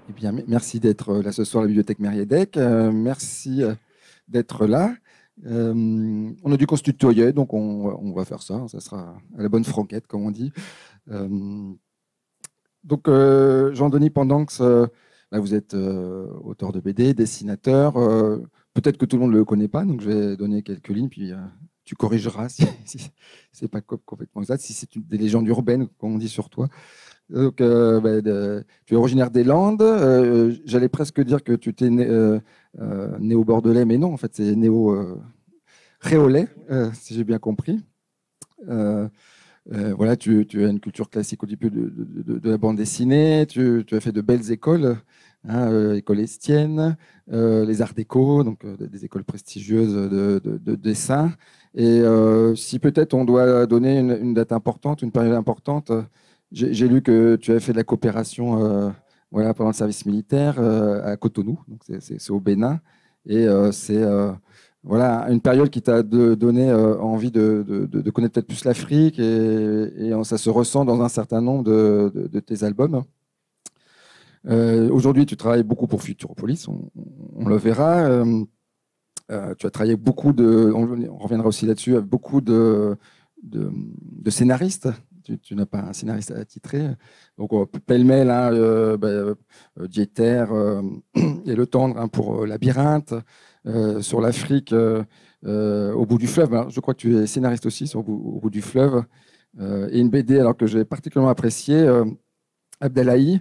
Eh bien, merci d'être là ce soir à la bibliothèque Mériadec. Merci d'être là. On a dû qu'on se tutoyait, donc on va faire ça. Ça sera à la bonne franquette, comme on dit. Donc, Jean-Denis Pendanx, vous êtes auteur de BD, dessinateur. Peut-être que tout le monde ne le connaît pas, donc je vais donner quelques lignes, puis tu corrigeras si c'est pas complètement exact, si c'est des légendes urbaines, comme on dit sur toi. Donc, tu es originaire des Landes. J'allais presque dire que tu t'es néo-bordelais, mais non, en fait, c'est néo-réolais, si j'ai bien compris. Voilà, tu as une culture classique au début de la bande dessinée. Tu as fait de belles écoles, hein, école Estienne, les Arts Déco, donc des écoles prestigieuses de dessin. Et si peut-être on doit donner une date importante, une période importante, j'ai lu que tu avais fait de la coopération voilà, pendant le service militaire à Cotonou, donc c'est au Bénin. Et c'est voilà, une période qui t'a donné envie de connaître peut-être plus l'Afrique et ça se ressent dans un certain nombre de tes albums. Aujourd'hui, tu travailles beaucoup pour Futuropolis, on le verra. Tu as travaillé beaucoup on reviendra aussi là-dessus, avec beaucoup de scénaristes. Tu n'as pas un scénariste attitré. Donc, pêle-mêle, hein, Dieter et Le Tendre hein, pour Labyrinthe. Sur l'Afrique, au bout du fleuve. Alors, je crois que tu es scénariste aussi sur au bout du fleuve. Et une BD alors que j'ai particulièrement appréciée, Abdallahi,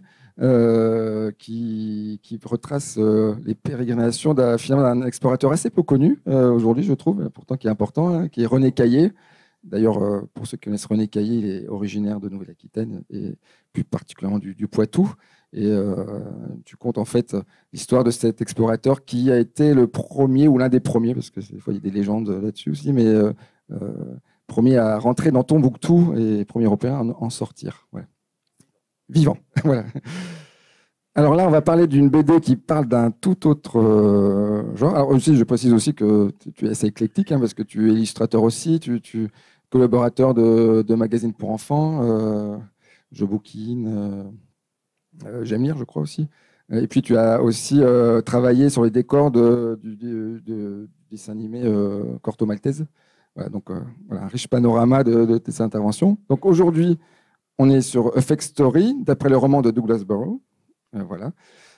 qui retrace les pérégrinations d'un explorateur assez peu connu aujourd'hui, je trouve, pourtant qui est important, hein, qui est René Caillé. D'ailleurs, pour ceux qui connaissent René Caillé, il est originaire de Nouvelle-Aquitaine et plus particulièrement du Poitou. Et tu comptes en fait l'histoire de cet explorateur qui a été le premier ou l'un des premiers, parce que des fois il y a des légendes là-dessus aussi, mais premier à rentrer dans Tombouctou et premier européen à en sortir. Ouais. Vivant. Voilà. Alors là, on va parler d'une BD qui parle d'un tout autre genre. Alors aussi, je précise aussi que tu es assez éclectique, hein, parce que tu es illustrateur aussi, tu collaborateur de magazines pour enfants, Je bouquine, j'aime lire, je crois aussi. Et puis tu as aussi travaillé sur les décors du dessin animé Corto Maltese. Voilà, donc voilà, un riche panorama de tes interventions. Donc aujourd'hui, on est sur A Fake Story, d'après le roman de Douglas Burrow. Voilà.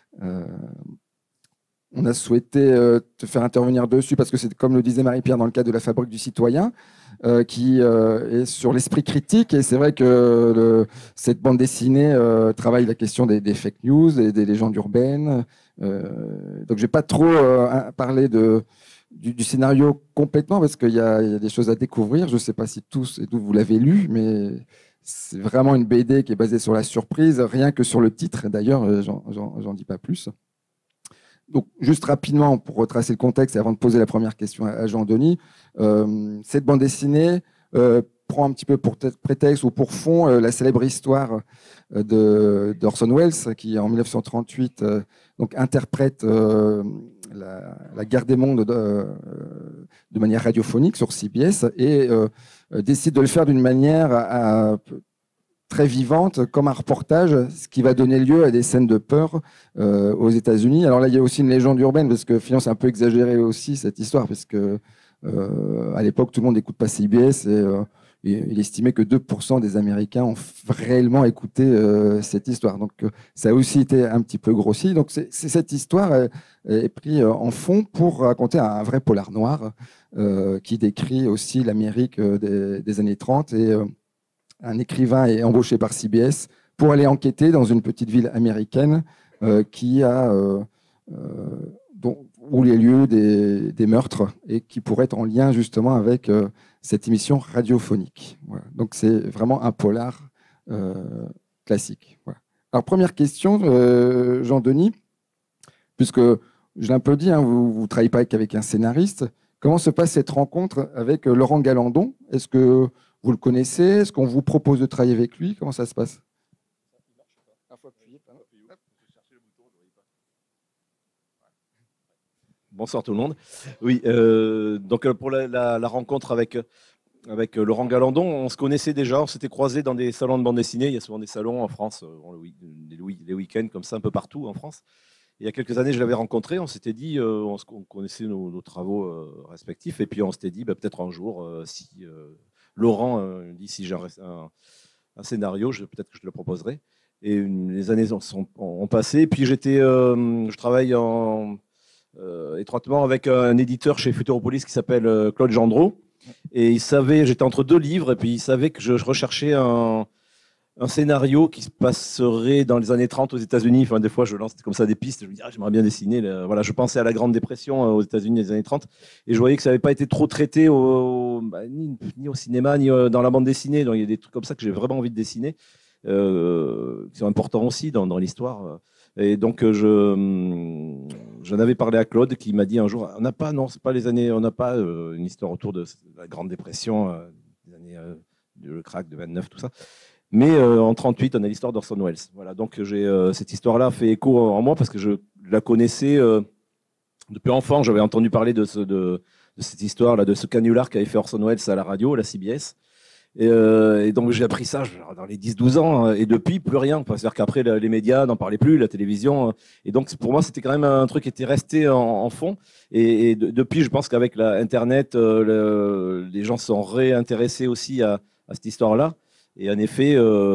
On a souhaité te faire intervenir dessus parce que c'est, comme le disait Marie-Pierre dans le cadre de la Fabrique du citoyen, qui est sur l'esprit critique. Et c'est vrai que cette bande dessinée travaille la question des fake news et des légendes urbaines. Donc, je ne vais pas trop parler du scénario complètement parce qu'il y a des choses à découvrir. Je ne sais pas si tous et toutes vous l'avez lu, mais c'est vraiment une BD qui est basée sur la surprise, rien que sur le titre. D'ailleurs, j'en dis pas plus. Donc, juste rapidement, pour retracer le contexte et avant de poser la première question à Jean-Denis, cette bande dessinée prend un petit peu pour prétexte ou pour fond la célèbre histoire d'Orson Welles, qui en 1938 donc, interprète la guerre des mondes de manière radiophonique sur CBS et décide de le faire d'une manière très vivante, comme un reportage, ce qui va donner lieu à des scènes de peur aux États-Unis. Alors là, il y a aussi une légende urbaine, parce que finalement, c'est un peu exagéré aussi, cette histoire, parce que à l'époque, tout le monde n'écoute pas CBS, et il estimait que 2% des Américains ont réellement écouté cette histoire. Donc, ça a aussi été un petit peu grossi. Donc, cette histoire est prise en fond pour raconter un vrai polar noir qui décrit aussi l'Amérique des années 30 et un écrivain est embauché par CBS pour aller enquêter dans une petite ville américaine où les lieux des meurtres et qui pourrait être en lien justement avec cette émission radiophonique. Voilà. Donc c'est vraiment un polar classique. Voilà. Alors première question, Jean-Denis, puisque je l'ai un peu dit, hein, vous ne travaillez pas qu'avec un scénariste. Comment se passe cette rencontre avec Laurent Galandon? Est-ce que vous le connaissez? Est-ce qu'on vous propose de travailler avec lui? Comment ça se passe? Bonsoir tout le monde. Oui, donc pour la rencontre avec avec Laurent Galandon. On se connaissait déjà, on s'était croisés dans des salons de bande dessinée. Il y a souvent des salons en France, les week-ends comme ça, un peu partout en France. Il y a quelques années, je l'avais rencontré, on s'était dit, on connaissait nos travaux respectifs, et puis on s'était dit, peut-être un jour, si Laurent dit si j'ai un scénario, peut-être que je te le proposerai. Et les années ont passé, et puis je travaille étroitement avec un éditeur chez Futuropolis qui s'appelle Claude Gendreau, et j'étais entre deux livres, et puis il savait que je recherchais un scénario qui se passerait dans les années 30 aux États-Unis. Enfin, des fois, je lance comme ça des pistes. Je me dis, j'aimerais bien dessiner. Voilà, je pensais à la Grande Dépression aux États-Unis des années 30. Et je voyais que ça n'avait pas été trop traité ni au cinéma, ni dans la bande dessinée. Donc, il y a des trucs comme ça que j'ai vraiment envie de dessiner, qui sont importants aussi dans l'histoire. Et donc, j'en avais parlé à Claude, qui m'a dit un jour, on n'a pas une histoire autour de la Grande Dépression, des années, le crack de 29, tout ça. Mais en 38, on a l'histoire d'Orson Welles. Voilà, donc cette histoire-là fait écho en moi parce que je la connaissais depuis enfant. J'avais entendu parler de cette histoire-là, de ce canular qu'avait fait Orson Welles à la radio, à la CBS. Et donc j'ai appris ça dans les 10-12 ans, et depuis, plus rien. Enfin, c'est-à-dire qu'après, les médias n'en parlaient plus, la télévision. Et donc pour moi, c'était quand même un truc qui était resté en fond. Et depuis, je pense qu'avec Internet, les gens sont réintéressés aussi à cette histoire-là. Et en effet,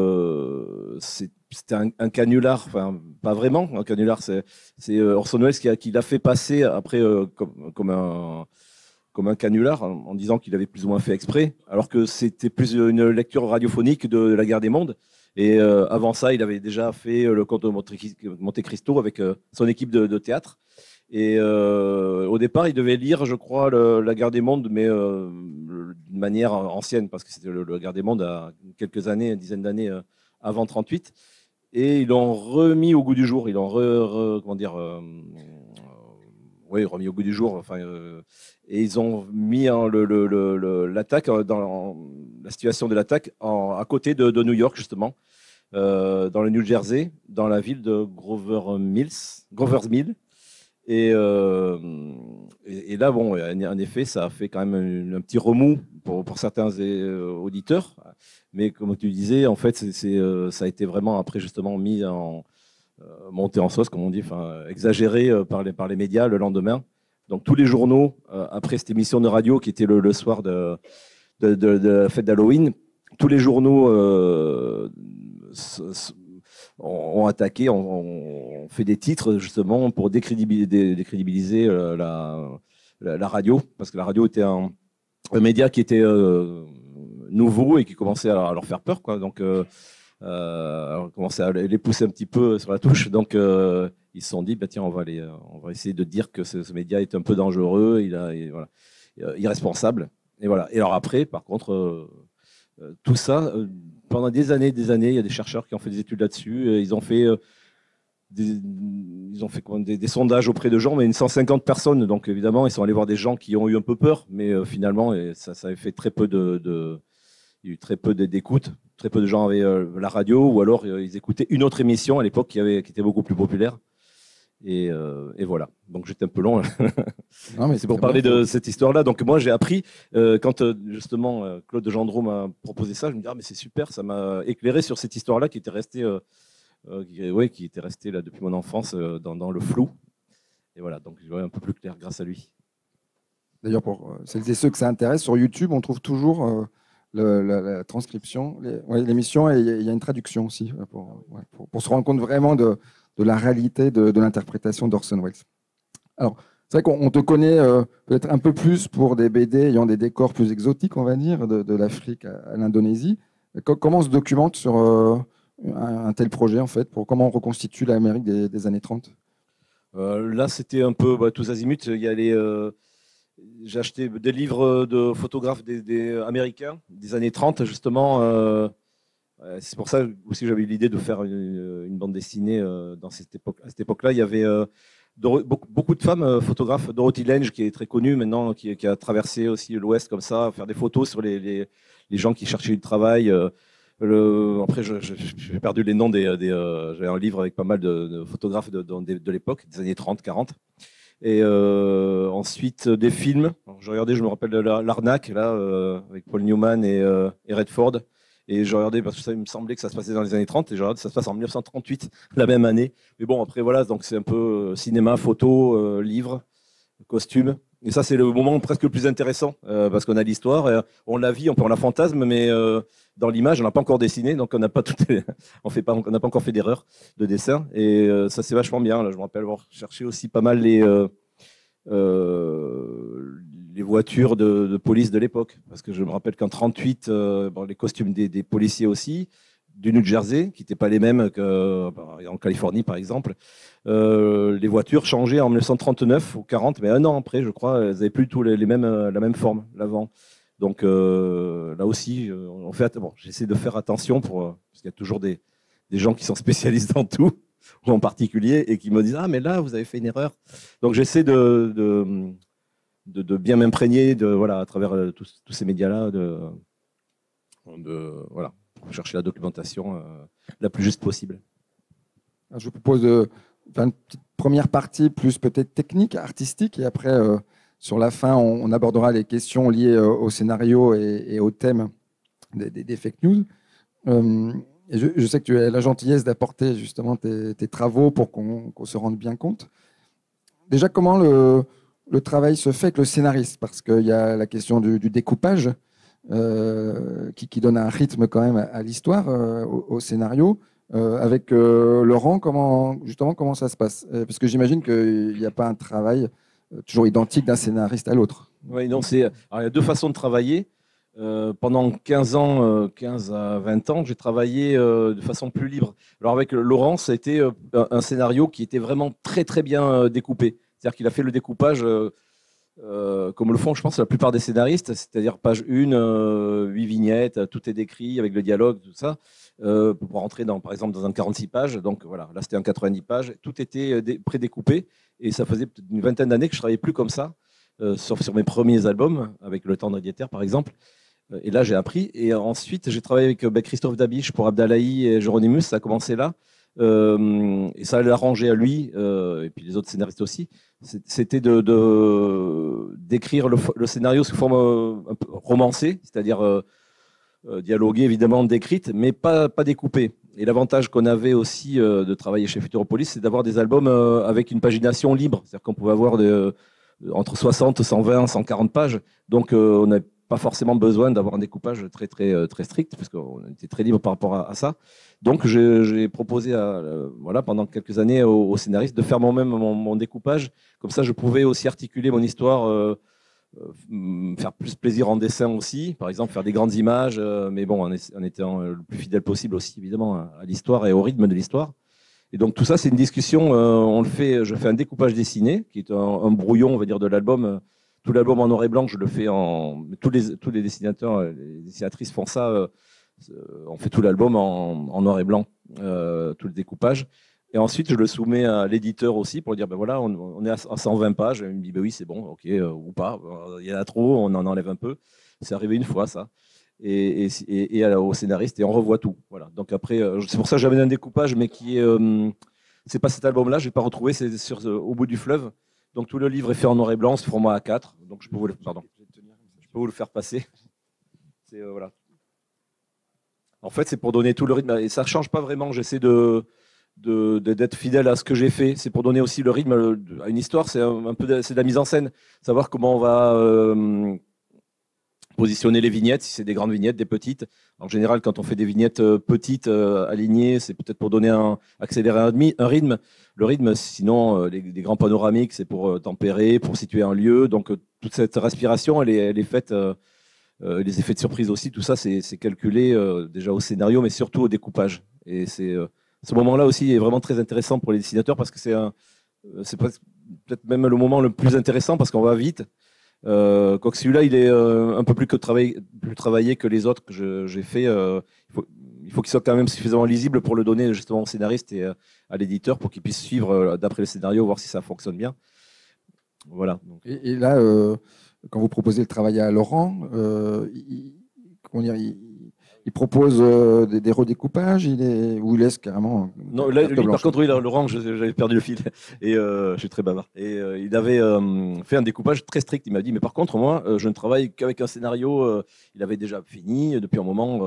c'était un canular, enfin pas vraiment un canular, c'est Orson Welles qui l'a fait passer après comme un canular en disant qu'il avait plus ou moins fait exprès, alors que c'était plus une lecture radiophonique de la guerre des mondes. Et avant ça, il avait déjà fait le Comte de Monte Cristo avec son équipe de théâtre. Et au départ, il devait lire, je crois, la guerre des mondes, mais d'une manière ancienne, parce que c'était la guerre des mondes à quelques années, une dizaine d'années avant 38. Et ils l'ont remis au goût du jour. Ils l'ont remis au goût du jour. Enfin, et ils ont mis l'attaque, la situation de l'attaque à côté de New York, justement, dans le New Jersey, dans la ville de Grover's Mill. Et là, bon, en effet, ça a fait quand même un petit remous pour certains auditeurs. Mais comme tu disais, en fait, ça a été vraiment après justement monté en sauce, comme on dit, exagéré par les médias le lendemain. Donc tous les journaux, après cette émission de radio qui était le soir de la fête d'Halloween, tous les journaux ont attaqué, ont fait des titres justement pour décrédibiliser la radio, parce que la radio était un média qui était nouveau et qui commençait à leur faire peur, quoi. Donc, on commençait à les pousser un petit peu sur la touche. Donc, ils se sont dit, tiens, on va essayer de dire que ce média est un peu dangereux, voilà, irresponsable. Et voilà. Et alors après, par contre, tout ça, pendant des années, il y a des chercheurs qui ont fait des études là-dessus. Ils ont fait des sondages auprès de gens, mais 150 personnes. Donc évidemment, ils sont allés voir des gens qui ont eu un peu peur, mais finalement, ça avait fait très peu il y a eu très peu d'écoute. Très peu de gens avaient la radio, ou alors ils écoutaient une autre émission à l'époque qui était beaucoup plus populaire. Et voilà. Donc j'étais un peu long. Non, mais c'est pour parler de cette histoire-là. Donc moi j'ai appris quand justement Claude Gendreau m'a proposé ça, je me dis mais c'est super, ça m'a éclairé sur cette histoire-là qui était restée, là depuis mon enfance dans le flou. Et voilà, donc je vois un peu plus clair grâce à lui. D'ailleurs, pour celles et ceux que ça intéresse, sur YouTube, on trouve toujours la transcription, l'émission, et il y a une traduction aussi pour se rendre compte vraiment de la réalité de l'interprétation d'Orson Welles. Alors, c'est vrai qu'on te connaît peut-être un peu plus pour des BD ayant des décors plus exotiques, on va dire, de l'Afrique à l'Indonésie. Comment on se documente sur un tel projet, en fait, pour comment on reconstitue l'Amérique des années 30 ? Là, c'était un peu tous azimuts. Il y a j'ai acheté des livres de photographes des Américains des années 30, justement. C'est pour ça aussi que j'avais eu l'idée de faire une bande dessinée à cette époque-là. Il y avait beaucoup de femmes photographes. Dorothy Lange, qui est très connue maintenant, qui a traversé aussi l'Ouest comme ça, faire des photos sur les gens qui cherchaient du travail. Après, j'ai perdu les noms j'ai un livre avec pas mal de photographes de l'époque, des années 30, 40. Et ensuite, des films. Alors, je regardais, je me rappelle de l'arnaque, là, avec Paul Newman et Redford. Et je regardais parce que ça il me semblait que ça se passait dans les années 30, et je regardais ça se passe en 1938, la même année. Mais bon, après, voilà, donc c'est un peu cinéma, photo, livre, costume. Et ça, c'est le moment presque le plus intéressant, parce qu'on a l'histoire, on la vit, on la fantasme, mais dans l'image, on n'a pas encore dessiné, donc on n'a pas, on n'a pas encore fait d'erreur de dessin. Et ça, c'est vachement bien. Là, je me rappelle avoir cherché aussi pas mal les voitures de police de l'époque. Parce que je me rappelle qu'en 1938, les costumes des policiers aussi, du New Jersey, qui n'étaient pas les mêmes qu'en Californie, par exemple. Les voitures changeaient en 1939 ou 40, mais un an après, je crois, elles n'avaient plus la même forme, l'avant. Donc là aussi, j'essaie de faire attention parce qu'il y a toujours des gens qui sont spécialistes dans tout, ou en particulier, et qui me disent « Ah, mais là, vous avez fait une erreur ». Donc j'essaie de bien m'imprégner à travers tous ces médias-là, voilà, pour chercher la documentation la plus juste possible. Je vous propose une petite première partie plus peut-être technique, artistique, et après, sur la fin, on abordera les questions liées au scénario et au thème des fake news. Et je sais que tu as la gentillesse d'apporter justement tes travaux pour qu'on se rende bien compte. Déjà, comment le travail se fait avec le scénariste? Parce qu'il y a la question du découpage qui donne un rythme quand même à l'histoire, au scénario. Avec Laurent, comment ça se passe? Parce que j'imagine qu'il n'y a pas un travail toujours identique d'un scénariste à l'autre. Oui, non, il y a deux façons de travailler. Pendant 15 ans, 15 à 20 ans, j'ai travaillé de façon plus libre. Alors avec Laurent, ça a été un scénario qui était vraiment très très bien découpé. C'est-à-dire qu'il a fait le découpage comme le font, je pense, la plupart des scénaristes, c'est-à-dire page 1, 8 vignettes, tout est décrit avec le dialogue, tout ça, pour rentrer par exemple dans un 46 pages. Donc voilà, là c'était un 90 pages, tout était prédécoupé, et ça faisait peut-être une vingtaine d'années que je ne travaillais plus comme ça, sauf sur mes premiers albums, avec Le Tendre Diéter par exemple. Et là j'ai appris, et ensuite j'ai travaillé avec Christophe Dabiche pour Abdallahi et Jéronimus, ça a commencé là. Et ça l'a arrangé à lui, et puis les autres scénaristes aussi, c'était d'écrire le scénario sous forme un peu romancée, c'est-à-dire dialoguer évidemment décrite, mais pas découpée. Et l'avantage qu'on avait aussi de travailler chez Futuropolis, c'est d'avoir des albums avec une pagination libre, c'est-à-dire qu'on pouvait avoir entre 60, 120, 140 pages, donc on n'a pas forcément besoin d'avoir un découpage très, très, très strict, parce qu'on était très libre par rapport à ça. Donc, j'ai proposé pendant quelques années aux scénaristes de faire moi-même mon découpage. Comme ça, je pouvais aussi articuler mon histoire, faire plus plaisir en dessin aussi. Par exemple, faire des grandes images, mais bon, en étant le plus fidèle possible aussi, évidemment, à l'histoire et au rythme de l'histoire. Et donc, tout ça, c'est une discussion. Je fais un découpage dessiné, qui est un brouillon, on va dire, de l'album. Tout l'album en noir et blanc, je le fais tous les dessinateurs, les dessinatrices font ça. On fait tout l'album en noir et blanc, tout le découpage. Et ensuite, je le soumets à l'éditeur aussi pour dire, ben voilà, on est à 120 pages. Il me dit, ben oui, c'est bon, ok, ou pas. Il y en a trop, on en enlève un peu. C'est arrivé une fois, ça. Et au scénariste, et on revoit tout. Voilà. Donc après, c'est pour ça que j'avais un découpage, mais qui est... c'est pas cet album-là, je ne vais pas retrouver, c'est Au bout du fleuve. Donc tout le livre est fait en noir et blanc, c'est format A4. Donc je peux vous le faire passer. Voilà. En fait, c'est pour donner tout le rythme. Et ça ne change pas vraiment. J'essaie d'être fidèle à ce que j'ai fait. C'est pour donner aussi le rythme à une histoire. C'est c'est de la mise en scène. Savoir comment on va positionner les vignettes, si c'est des grandes vignettes, des petites. En général, quand on fait des vignettes petites, alignées, c'est peut-être pour accélérer un rythme. Le rythme, sinon, les grands panoramiques, c'est pour tempérer, pour situer un lieu. Donc, toute cette respiration, elle est faite, les effets de surprise aussi, tout ça, c'est calculé déjà au scénario, mais surtout au découpage. Et ce moment-là aussi est vraiment très intéressant pour les dessinateurs, parce que c'est peut-être même le moment le plus intéressant, parce qu'on va vite. Quoique celui-là, il est un peu plus travaillé que les autres que j'ai fait. Il faut qu'il soit quand même suffisamment lisible pour le donner justement au scénariste et à l'éditeur pour qu'il puisse suivre d'après le scénario, voir si ça fonctionne bien. Voilà. Donc. Et là, quand vous proposez le travail à Laurent, il propose des redécoupages, ou il laisse carrément. Non, là, lui, par contre, oui, Laurent, j'avais perdu le fil et je suis très bavard. Et il avait fait un découpage très strict. Il m'a dit, mais par contre, moi, je ne travaille qu'avec un scénario. Il avait déjà fini depuis un moment.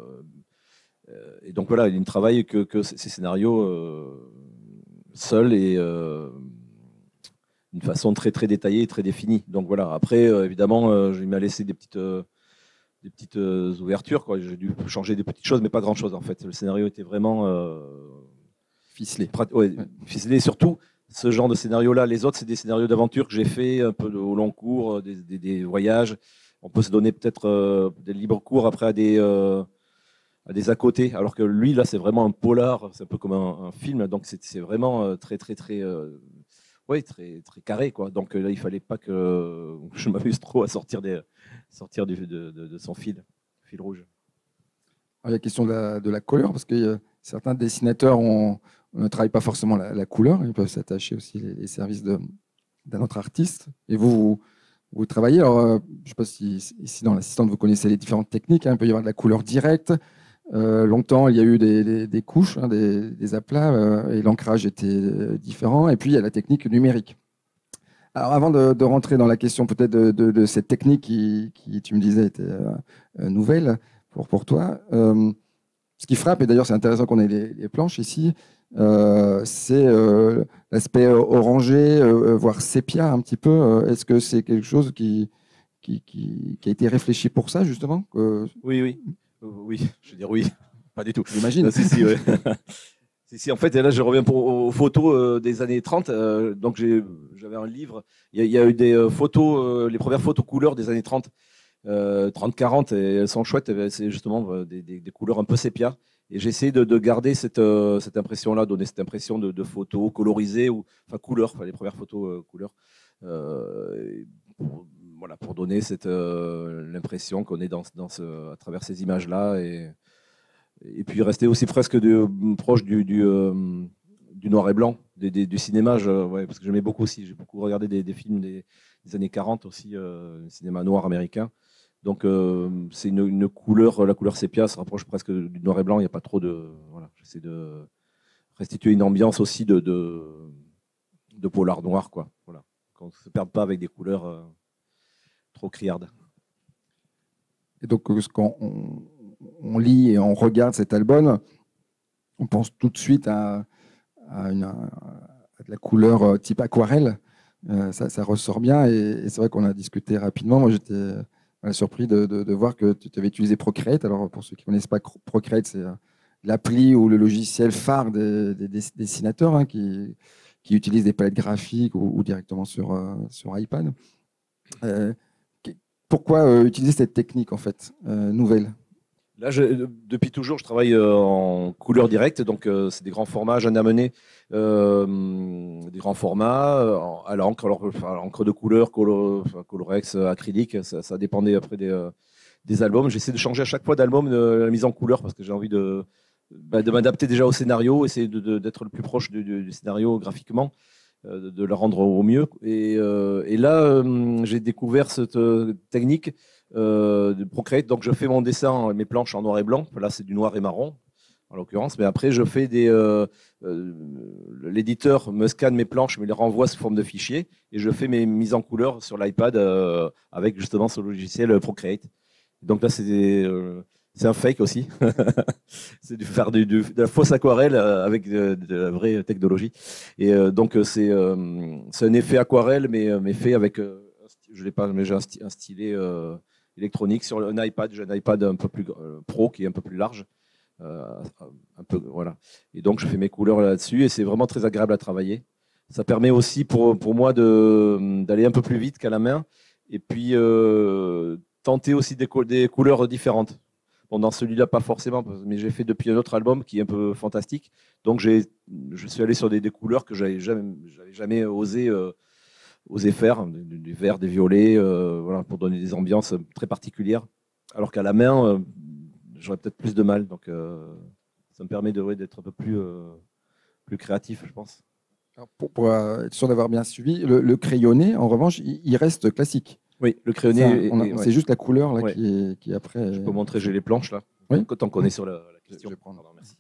Et donc voilà, il ne travaille que ces scénarios seuls et d'une façon très très détaillée et très définie. Donc voilà. Après, évidemment, il m'a laissé des petites ouvertures, quoi. J'ai dû changer des petites choses, mais pas grand-chose en fait. Le scénario était vraiment ficelé. Ouais, ficelé. Et surtout, ce genre de scénario-là, les autres, c'est des scénarios d'aventure que j'ai fait un peu au long cours, des voyages. On peut se donner peut-être des libres cours après à des à côté, alors que lui, là, c'est vraiment un polar, c'est un peu comme un film, donc c'est vraiment très, très, très, ouais, très, très carré, quoi. Donc là, il fallait pas que je m'amuse trop à sortir de son fil rouge. Alors, il y a la question de la couleur, parce que certains dessinateurs ne travaillent pas forcément la couleur, ils peuvent s'attacher aussi les services d'un autre artiste. Et vous travaillez, alors je ne sais pas si ici dans l'assistante vous connaissez les différentes techniques, hein. Il peut y avoir de la couleur directe. Longtemps, il y a eu des couches, hein, des aplats, et l'ancrage était différent. Et puis, il y a la technique numérique. Alors, avant de rentrer dans la question peut-être de cette technique qui, tu me disais, était nouvelle pour toi, ce qui frappe, et d'ailleurs, c'est intéressant qu'on ait les planches ici, c'est l'aspect orangé, voire sépia un petit peu. Est-ce que c'est quelque chose qui a été réfléchi pour ça, justement? Oui. Oui, je veux dire oui, pas du tout. J'imagine. Si, ouais. Si, en fait, et là, je reviens aux photos des années 30. Donc, j'avais un livre. Il y a eu des photos, les premières photos couleurs des années 30, 30-40, et elles sont chouettes. C'est justement des couleurs un peu sépia. Et j'ai essayé de garder cette impression-là, donner cette impression de photos colorisées, enfin couleurs, les premières photos couleurs. Pour donner l'impression qu'on est à travers ces images-là et puis rester aussi presque proche du noir et blanc, du cinéma, ouais, parce que j'aimais beaucoup aussi. J'ai beaucoup regardé des films des années 40 aussi, le cinéma noir américain. Donc c'est une couleur, la couleur sépia se rapproche presque du noir et blanc. Il n'y a pas trop de. Voilà, j'essaie de restituer une ambiance aussi de polar noir, quoi. Voilà, qu'on ne se perde pas avec des couleurs trop criardes. Et donc, on lit et on regarde cet album, on pense tout de suite à de la couleur type aquarelle. Ça ressort bien et c'est vrai qu'on a discuté rapidement. Moi, j'étais surpris de voir que tu avais utilisé Procreate. Alors, pour ceux qui ne connaissent pas Procreate, c'est l'appli ou le logiciel phare des dessinateurs, hein, qui utilisent des palettes graphiques ou directement sur iPad. Pourquoi utiliser cette technique, en fait, nouvelle? Là, depuis toujours, je travaille en couleur directe, donc c'est des grands formats, j'en ai amené des grands formats à l'encre, encre de couleur, Colorex, acrylique, ça dépendait après des albums. J'essaie de changer à chaque fois d'album la mise en couleur parce que j'ai envie de m'adapter déjà au scénario, essayer d'être le plus proche du scénario graphiquement, de le rendre au mieux. Et là, j'ai découvert cette technique de Procreate. Donc, je fais mon dessin, mes planches en noir et blanc. Là, c'est du noir et marron, en l'occurrence. Mais après, je fais l'éditeur me scanne mes planches, me les renvoie sous forme de fichier. Et je fais mes mises en couleur sur l'iPad avec justement ce logiciel Procreate. Donc là, c'est un fake aussi. C'est de faire de la fausse aquarelle avec de la vraie technologie. Et donc, c'est un effet aquarelle, mais fait avec, je l'ai pas, mais j'ai un stylet électronique sur un iPad. J'ai un iPad un peu plus pro qui est un peu plus large. Un peu, voilà. Et donc, je fais mes couleurs là-dessus et c'est vraiment très agréable à travailler. Ça permet aussi pour moi d'aller un peu plus vite qu'à la main et puis tenter aussi des couleurs différentes. Bon, dans celui-là, pas forcément, mais j'ai fait depuis un autre album qui est un peu fantastique. Donc, je suis allé sur des couleurs que j'avais jamais osé faire, du vert, des violets, voilà, pour donner des ambiances très particulières. Alors qu'à la main, j'aurais peut-être plus de mal. Donc, ça me permet d'être un peu plus créatif, je pense. Alors pour être sûr d'avoir bien suivi, le crayonné, en revanche, il reste classique. Oui, le crayonné. C'est juste la couleur là, ouais. qui après. Je peux montrer, j'ai les planches là. Oui. Tant qu'on est sur la question. Je vais prendre. Pardon, merci.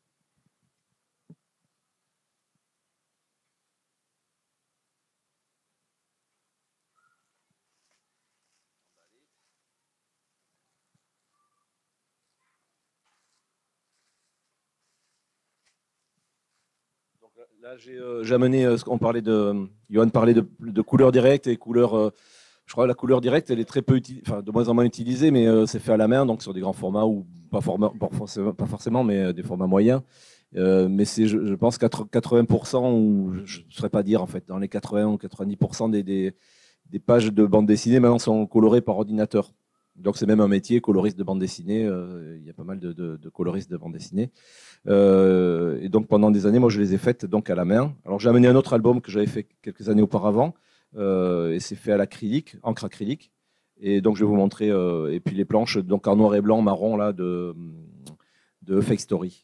Là, j'ai amené ce qu'on parlait Johan parlait de couleurs directes et couleurs. Je crois que la couleur directe, elle est très peu enfin, de moins en moins utilisée, mais c'est fait à la main, donc sur des grands formats ou pas forcément, mais des formats moyens. Mais c'est, je pense, 80%, ou je ne saurais pas dire en fait, dans les 80 ou 90% des pages de bande dessinée maintenant sont colorées par ordinateur. Donc c'est même un métier, coloriste de bande dessinée. Il y a pas mal de coloristes de bande dessinée. Et donc pendant des années, moi je les ai faites donc à la main. Alors j'ai amené un autre album que j'avais fait quelques années auparavant, et c'est fait à l'acrylique, encre acrylique. Et donc je vais vous montrer. Et puis les planches donc en noir et blanc, marron là de Fake Story.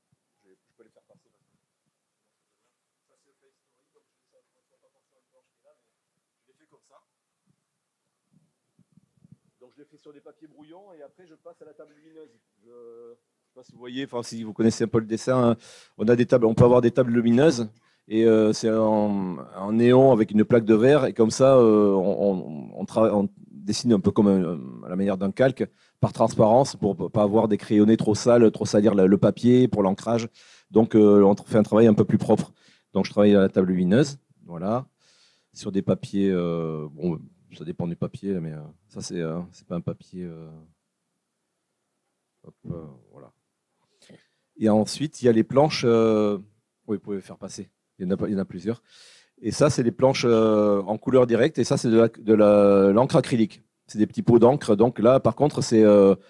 Donc je l'ai fait sur des papiers brouillons et après je passe à la table lumineuse. Je ne sais pas si vous voyez, enfin si vous connaissez un peu le dessin, on a des tables, on peut avoir des tables lumineuses et c'est en néon avec une plaque de verre et comme ça on dessine un peu comme à la manière d'un calque par transparence pour ne pas avoir des crayonnés trop sales, trop salir le papier pour l'ancrage. Donc on fait un travail un peu plus propre. Donc je travaille à la table lumineuse, voilà, sur des papiers. Bon, ça dépend du papier, mais ça, c'est pas un papier. Hop, voilà. Et ensuite, il y a les planches. Oui, vous pouvez faire passer. Il y en a plusieurs. Et ça, c'est les planches en couleur directe. Et ça, c'est de l'encre acrylique. C'est des petits pots d'encre. Donc là, par contre, c'est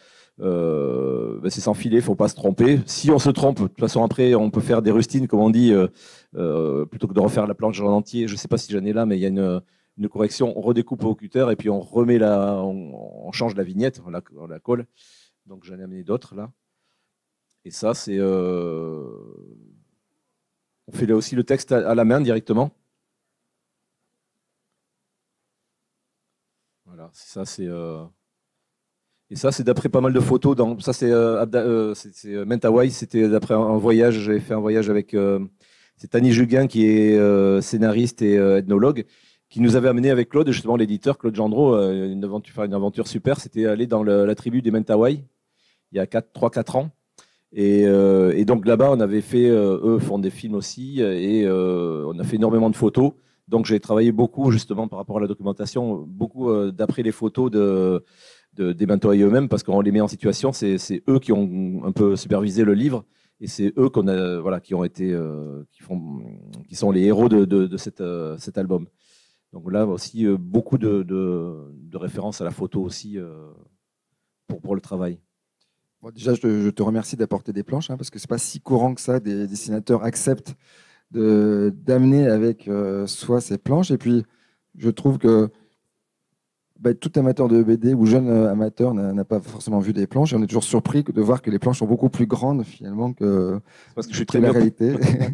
sans filet. Il ne faut pas se tromper. Si on se trompe, de toute façon, après, on peut faire des rustines, comme on dit, plutôt que de refaire la planche en entier. Je ne sais pas si j'en ai là, mais il y a une correction, on redécoupe au cutter et puis on remet on change la vignette, on la colle. Donc j'en ai amené d'autres là. Et ça, c'est. On fait là aussi le texte à la main directement. Voilà, ça c'est. Et ça, c'est d'après pas mal de photos. Ça, c'est Mentawai. C'était d'après un voyage. J'avais fait un voyage avec. C'est Annie Juguin qui est scénariste et ethnologue, qui nous avait amené avec Claude, justement l'éditeur, Claude Gendreau, une aventure super. C'était aller dans la tribu des Mentawai, il y a 3-4 ans. Et donc là-bas, on avait fait, eux font des films aussi, et on a fait énormément de photos. Donc j'ai travaillé beaucoup, justement, par rapport à la documentation, beaucoup d'après les photos des Mentawai eux-mêmes, parce qu'on les met en situation. C'est eux qui ont un peu supervisé le livre. Et c'est eux qui ont été, qui sont les héros de cet album. Donc là aussi, beaucoup de références à la photo aussi pour le travail. Bon, déjà, je te remercie d'apporter des planches, parce que ce n'est pas si courant que ça, des dessinateurs acceptent d'amener avec soi ces planches. Et puis, je trouve que tout amateur de BD ou jeune amateur n'a pas forcément vu des planches. Et on est toujours surpris de voir que les planches sont beaucoup plus grandes, finalement, que parce que je suis très la réalité.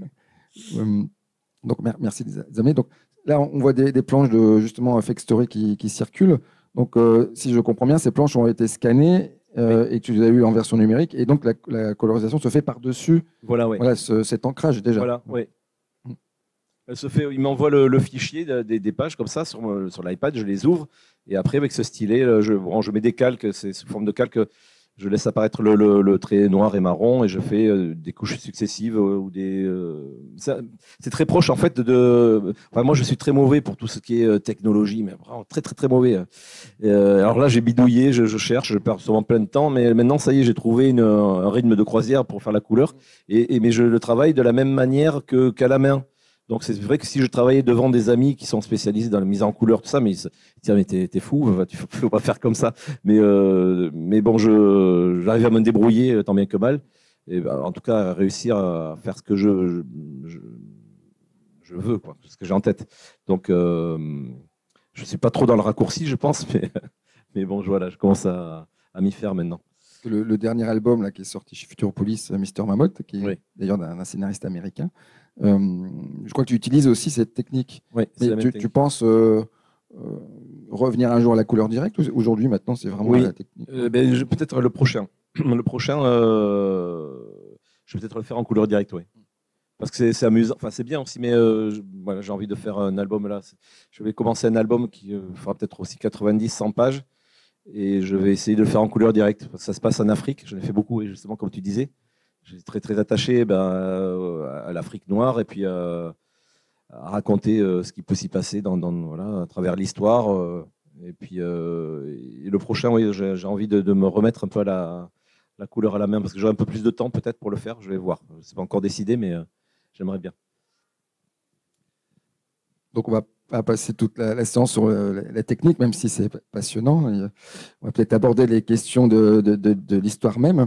Donc, merci les amis. Donc, là, on voit des planches de justement Fake Story qui circulent. Donc, si je comprends bien, ces planches ont été scannées et tu les as eues en version numérique. Et donc, la colorisation se fait par-dessus cet ancrage déjà. Voilà, oui. Elle se fait, il m'envoie le fichier des pages comme ça sur l'iPad, je les ouvre. Et après, avec ce stylet, je mets des calques, c'est sous forme de calque. Je laisse apparaître le trait noir et marron et je fais des couches successives ou c'est très proche en fait moi, je suis très mauvais pour tout ce qui est technologie, mais vraiment très très très mauvais. Alors là, j'ai bidouillé, je cherche, je perds souvent plein de temps, mais maintenant, ça y est, j'ai trouvé un rythme de croisière pour faire la couleur. Mais je le travaille de la même manière qu'à la main. Donc c'est vrai que si je travaillais devant des amis qui sont spécialisés dans la mise en couleur, tout ça, mais ils se disent mais t'es fou, tu faut pas faire comme ça. Mais bon, j'arrive à me débrouiller tant bien que mal. Et en tout cas, à réussir à faire ce que je veux, quoi, ce que j'ai en tête. Donc je suis pas trop dans le raccourci, je pense, mais bon, voilà, je commence à m'y faire maintenant. Le dernier album là, qui est sorti chez Futuropolis, Mister Mammoth, qui est d'ailleurs d'un scénariste américain. Je crois que tu utilises aussi cette technique. Oui, tu penses revenir un jour à la couleur directe ou aujourd'hui, maintenant, c'est vraiment la technique peut-être le prochain. Le prochain, je vais peut-être le faire en couleur directe, oui. Parce que c'est amusant, enfin c'est bien aussi, mais voilà, j'ai envie de faire un album là. Je vais commencer un album qui fera peut-être aussi 90-100 pages, et je vais essayer de le faire en couleur directe. Parce que ça se passe en Afrique, j'en ai fait beaucoup, et justement, comme tu disais, j'étais très très attaché à l'Afrique noire, et puis à raconter ce qui peut s'y passer voilà, à travers l'histoire. Et puis et le prochain, oui, j'ai envie de me remettre un peu à la couleur à la main, parce que j'aurai un peu plus de temps peut-être pour le faire, je vais voir. C'est pas encore décidé, mais j'aimerais bien. Donc on va pas passer toute la séance sur la technique, même si c'est passionnant. Et on va peut-être aborder les questions de l'histoire même.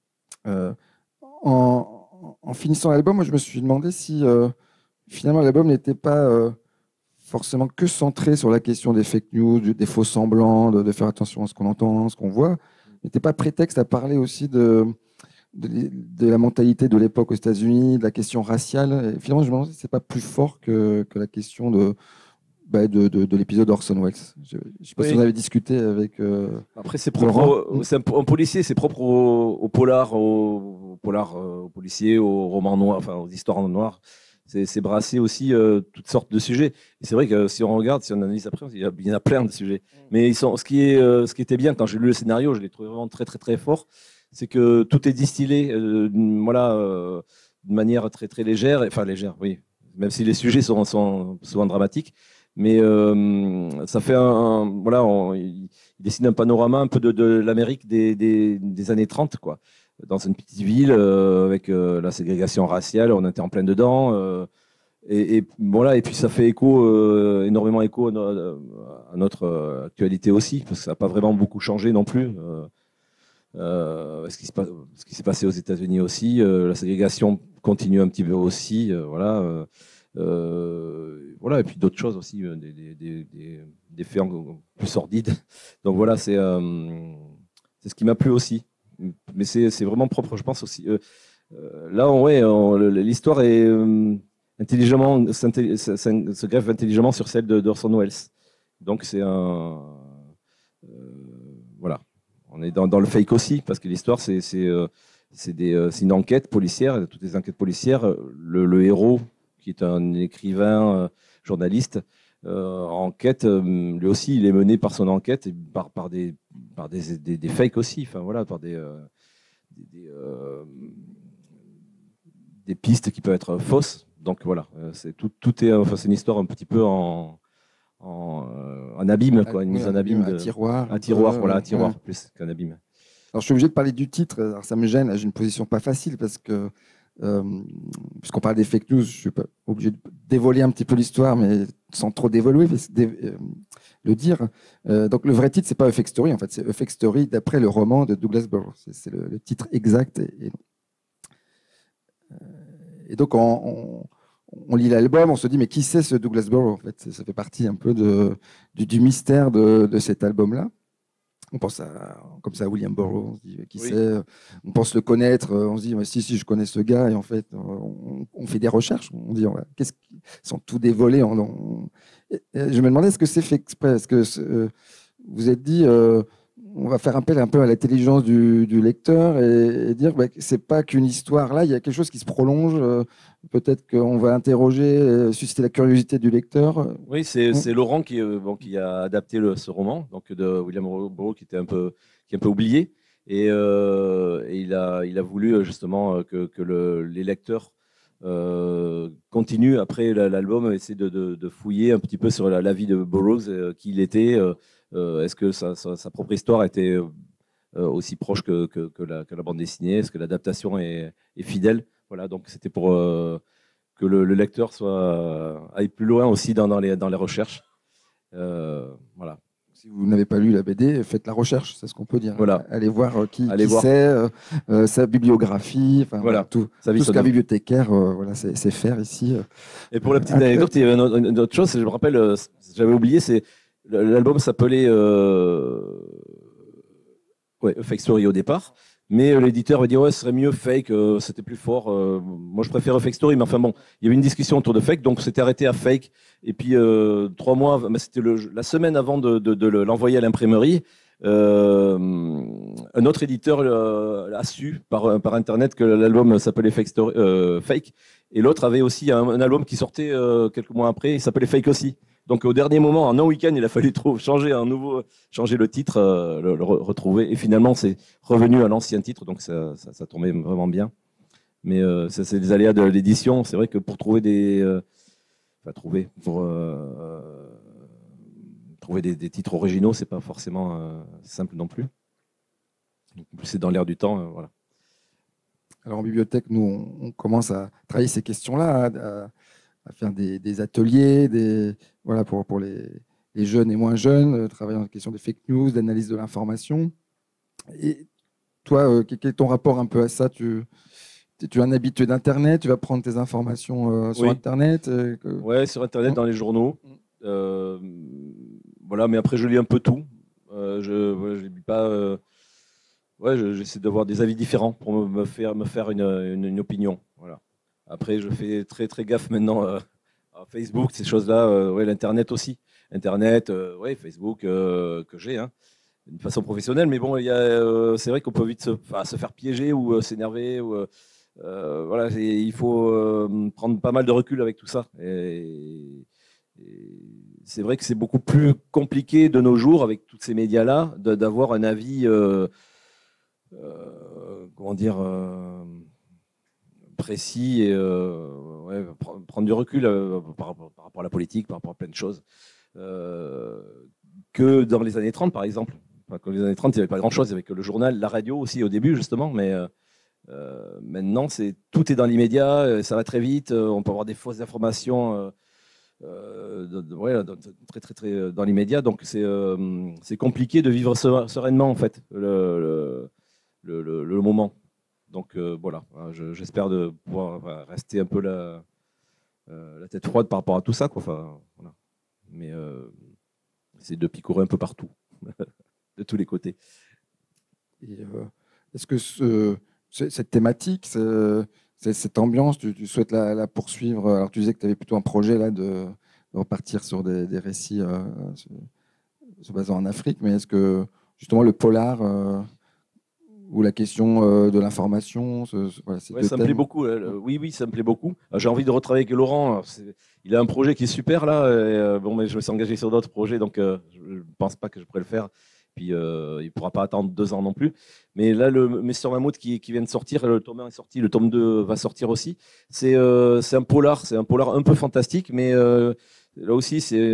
En finissant l'album, moi, je me suis demandé si finalement l'album n'était pas forcément que centré sur la question des fake news, des faux semblants, de faire attention à ce qu'on entend, ce qu'on voit, n'était pas prétexte à parler aussi de la mentalité de l'époque aux États-Unis, de la question raciale. Et finalement, je me demande si c'est pas plus fort que la question de l'épisode Orson Welles. Je ne sais pas si on avait discuté avec. Après, c'est propre. Un policier, c'est propre au polar, aux policiers, aux romans noirs, enfin aux histoires noires. C'est brassé aussi toutes sortes de sujets. Et c'est vrai que si on regarde, si on analyse après, il y en a plein de sujets. Mais ce qui était bien quand j'ai lu le scénario, je l'ai trouvé vraiment très très très fort. C'est que tout est distillé, de manière très très légère, enfin légère, oui, même si les sujets sont souvent dramatiques, mais ça fait il dessine un panorama un peu de l'Amérique des années 30, quoi, dans une petite ville avec la ségrégation raciale, on était en plein dedans, et puis ça fait énormément écho à notre actualité aussi, parce que ça n'a pas vraiment beaucoup changé non plus. Ce qui s'est passé aux États-Unis aussi, la ségrégation continue un petit peu aussi, voilà, et puis d'autres choses aussi, des faits plus sordides. Donc voilà, c'est ce qui m'a plu aussi. Mais c'est vraiment propre, je pense aussi. Là, l'histoire est intelligemment, se greffe intelligemment sur celle d'Orson Welles. Donc c'est voilà. On est dans le fake aussi, parce que l'histoire, c'est une enquête policière, toutes les enquêtes policières. Le héros, qui est un écrivain, journaliste, enquête, lui aussi, il est mené par son enquête et par des fakes aussi, enfin voilà, par des pistes qui peuvent être fausses. Donc voilà, c'est une histoire un petit peu en abîme, quoi, une mise en abîme. Un tiroir. Un tiroir plus qu'un abîme. Alors je suis obligé de parler du titre, alors ça me gêne, j'ai une position pas facile parce que, puisqu'on parle des fake news, je suis pas obligé de dévoiler un petit peu l'histoire, mais sans trop dévoiler, le dire. Donc le vrai titre, c'est pas A Fake Story, en fait, c'est A Fake Story d'après le roman de Douglas Burroughs. C'est le titre exact. Et donc on lit l'album, on se dit mais qui c'est ce Douglas Burroughs, en fait, ça fait partie un peu du mystère de cet album-là. On pense comme ça à William Burroughs, on se dit qui c'est, on pense le connaître, on se dit si je connais ce gars, et en fait on fait des recherches, on dit qu'est-ce qu'ils sont tout dévolés. Je me demandais est-ce que c'est fait exprès, est-ce que vous êtes dit on va faire appel un peu à l'intelligence du lecteur et dire que c'est pas qu'une histoire, là il y a quelque chose qui se prolonge, peut-être qu'on va interroger, susciter la curiosité du lecteur. Oui, c'est Laurent qui a adapté ce roman, donc de William Burroughs, qui est un peu oublié, et il a voulu justement que les lecteurs continuent après l'album, essayer de fouiller un petit peu sur la vie de Burroughs, qui il était. Est-ce que sa propre histoire était aussi proche que la bande dessinée? Est-ce que l'adaptation est fidèle? Voilà, donc c'était pour que le lecteur aille plus loin aussi dans les recherches. Voilà. Si vous n'avez pas lu la BD, faites la recherche, c'est ce qu'on peut dire. Voilà. Allez voir qui c'est, sa bibliographie, voilà. tout ce qu'un bibliothécaire c'est faire ici. Et pour la petite anecdote, il y avait une autre chose, je me rappelle, j'avais oublié, c'est l'album s'appelait Fake Story au départ, mais l'éditeur va dire ce serait mieux Fake, c'était plus fort. Moi je préfère Fake Story, mais enfin bon, il y avait une discussion autour de Fake, donc c'était arrêté à Fake. Et puis 3 mois, c'était la semaine avant de l'envoyer à l'imprimerie, un autre éditeur a su par Internet que l'album s'appelait Fake, et l'autre avait aussi un album qui sortait quelques mois après, il s'appelait Fake aussi. Donc au dernier moment, en un week-end, il a fallu changer le titre, le retrouver, et finalement c'est revenu à l'ancien titre, donc ça tombait vraiment bien. Mais ça, c'est les aléas de l'édition. C'est vrai que pour trouver trouver des titres originaux, c'est pas forcément simple non plus. Donc, c'est dans l'air du temps, voilà. Alors en bibliothèque, nous, on commence à travailler ces questions-là, à faire des ateliers, voilà, pour les jeunes et moins jeunes, travailler dans la question des fake news, d'analyse de l'information. Et toi, quel est ton rapport un peu à ça? Tu es un habitué d'Internet, tu vas prendre tes informations sur Oui. Internet Ouais, sur Internet, dans les journaux. Voilà, mais après, je lis un peu tout. Je lis pas. J'essaie d'avoir des avis différents pour me faire une opinion. Voilà. Après, je fais très très gaffe maintenant à Facebook, ces choses-là. L'Internet aussi. Internet, Facebook que j'ai, hein, d'une façon professionnelle. Mais bon, c'est vrai qu'on peut vite se faire piéger ou s'énerver. Voilà, il faut prendre pas mal de recul avec tout ça. Et c'est vrai que c'est beaucoup plus compliqué de nos jours, avec tous ces médias-là, d'avoir un avis, comment dire, précis et prendre du recul par rapport à la politique, par rapport à plein de choses. Que dans les années 30, par exemple. Enfin, dans les années 30, il n'y avait pas grand-chose. Il n'y avait que le journal, la radio aussi au début, justement. Mais maintenant, tout est dans l'immédiat, ça va très vite. On peut avoir des fausses informations très, très, très dans l'immédiat. Donc, c'est compliqué de vivre sereinement, en fait, le moment. Donc, voilà, j'espère de pouvoir rester un peu la tête froide par rapport à tout ça, quoi. Enfin, voilà. Mais c'est de picorer un peu partout, de tous les côtés. Et, est-ce que cette thématique, cette ambiance, tu souhaites la poursuivre? Alors, tu disais que tu avais plutôt un projet là, de repartir sur des récits se basant en Afrique, mais est-ce que justement le polar ou la question de l'information, voilà, ça me plaît beaucoup. Oui, ça me plaît beaucoup. J'ai envie de retravailler avec Laurent. Il a un projet qui est super là. Mais je me suis engagé sur d'autres projets, donc je ne pense pas que je pourrais le faire. Puis il ne pourra pas attendre 2 ans non plus. Mais là, le Mr Mammouth qui vient de sortir, le tome 1 est sorti, le tome 2 va sortir aussi. C'est un polar un peu fantastique, mais là aussi, c'est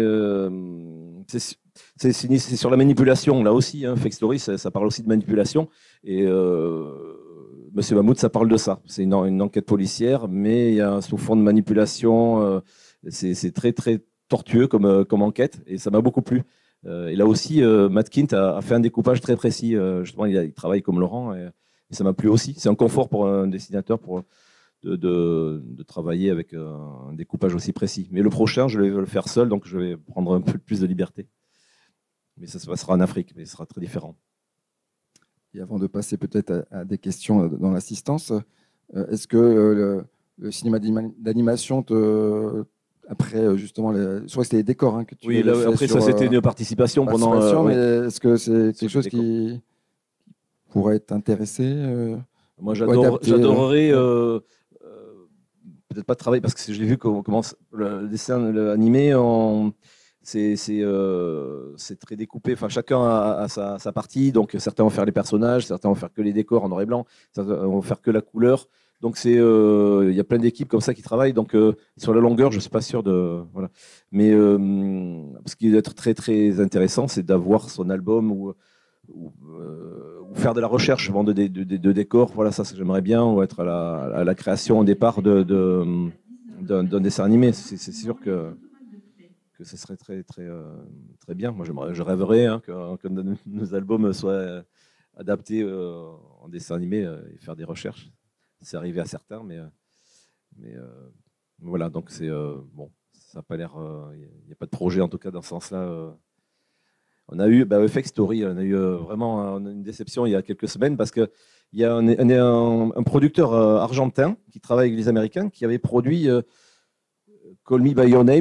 sur la manipulation. Là aussi, hein, Fake Story, ça parle aussi de manipulation. Et Monsieur Mammouth, ça parle de ça. C'est une enquête policière, mais il y a un sous-fond de manipulation. C'est très, très tortueux comme enquête, et ça m'a beaucoup plu. Et là aussi, Matt Kindt a fait un découpage très précis. Justement, il travaille comme Laurent, et ça m'a plu aussi. C'est un confort pour un dessinateur de travailler avec un découpage aussi précis. Mais le prochain, je vais le faire seul, donc je vais prendre un peu plus de liberté. Mais ça se passera en Afrique, mais ce sera très différent. Et avant de passer peut-être à des questions dans l'assistance, est-ce que le cinéma d'animation après justement, je crois que c'était les décors que tu oui, là, après ça c'était une participation pendant. Mais est-ce que c'est quelque chose qui pourrait t'intéresser? Moi, j'adorerais peut-être pas travailler, parce que je l'ai vu comment le dessin animé c'est très découpé. Enfin, chacun a sa partie. Donc certains vont faire les personnages, certains vont faire que les décors en noir et blanc, certains vont faire que la couleur. Donc il y a plein d'équipes comme ça qui travaillent. Donc sur la longueur, je suis pas sûr de voilà. Mais ce qui doit être très très intéressant, c'est d'avoir son album ou faire de la recherche de décors. Voilà, ça j'aimerais bien, ou être à la création au départ d'un dessin animé. C'est sûr que ce serait très très très bien. Moi, je rêverais que nos albums soient adaptés en dessin animé et faire des recherches. C'est arrivé à certains, mais voilà, donc c'est bon, ça n'a pas l'air, il n'y a pas de projet en tout cas dans ce sens-là. On a eu Fake Story, on a eu vraiment une déception il y a quelques semaines, parce qu'il y a un producteur argentin qui travaille avec les Américains, qui avait produit Call Me By Your Name,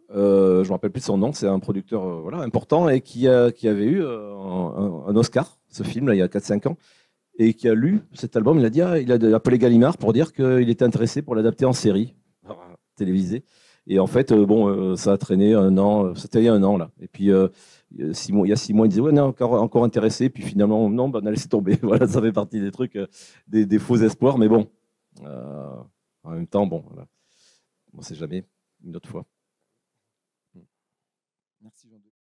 je me rappelle plus de son nom, c'est un producteur voilà, important et qui avait eu un Oscar, ce film, là, il y a 4-5 ans, et qui a lu cet album. Il a dit, il a appelé Gallimard pour dire qu'il était intéressé pour l'adapter en série télévisée. Et en fait, ça a traîné un an, c'était il y a un an là. Et puis, il y a 6 mois, il disait, ouais, non, encore intéressé. Puis finalement, non, on a laissé tomber. Voilà, ça fait partie des trucs, des faux espoirs. Mais bon, en même temps, bon, voilà. On ne sait jamais, une autre fois. Merci Jean.